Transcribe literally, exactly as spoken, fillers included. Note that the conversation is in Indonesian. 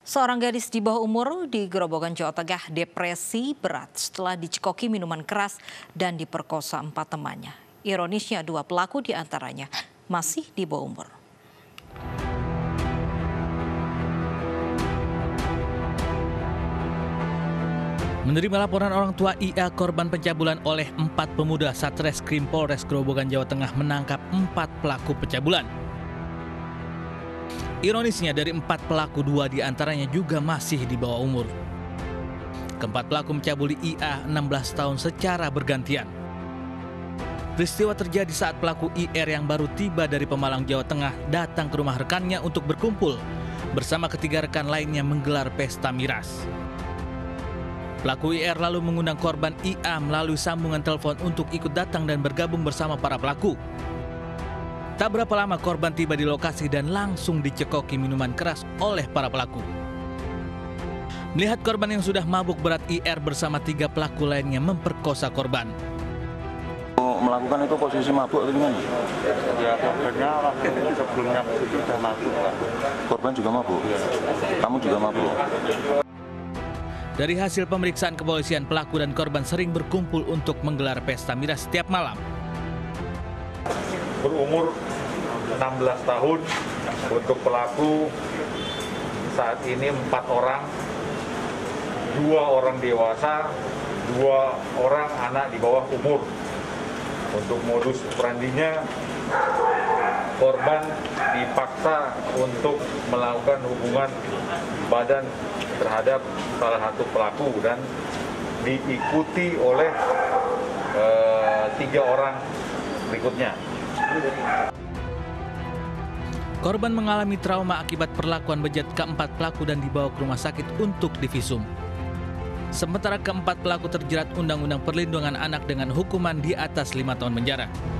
Seorang gadis di bawah umur di Grobogan, Jawa Tengah depresi berat setelah dicekoki minuman keras dan diperkosa empat temannya. Ironisnya dua pelaku diantaranya masih di bawah umur. Menerima laporan orang tua I A korban pencabulan oleh empat pemuda, Satreskrim Polres Grobogan, Jawa Tengah menangkap empat pelaku pencabulan. Ironisnya dari empat pelaku, dua diantaranya juga masih di bawah umur. Keempat pelaku mencabuli I A enam belas tahun secara bergantian. Peristiwa terjadi saat pelaku I R yang baru tiba dari Pemalang, Jawa Tengah datang ke rumah rekannya untuk berkumpul bersama ketiga rekan lainnya menggelar pesta miras. Pelaku I R lalu mengundang korban I A melalui sambungan telepon untuk ikut datang dan bergabung bersama para pelaku. Tak berapa lama korban tiba di lokasi dan langsung dicekoki minuman keras oleh para pelaku. Melihat korban yang sudah mabuk berat, I R bersama tiga pelaku lainnya memperkosa korban. Melakukan itu posisi mabuk atau gimana? Ya, korbannya sebelumnya itu sudah mabuk, Pak. Korban juga mabuk? Kamu juga mabuk? Dari hasil pemeriksaan kepolisian, pelaku dan korban sering berkumpul untuk menggelar pesta miras setiap malam. Berumur enam belas tahun, untuk pelaku saat ini empat orang, dua orang dewasa, dua orang anak di bawah umur. Untuk modus operandinya, korban dipaksa untuk melakukan hubungan badan terhadap salah satu pelaku dan diikuti oleh eh, tiga orang berikutnya. Korban mengalami trauma akibat perlakuan bejat keempat pelaku dan dibawa ke rumah sakit untuk divisum. Sementara keempat pelaku terjerat Undang-Undang Perlindungan Anak dengan hukuman di atas lima tahun penjara.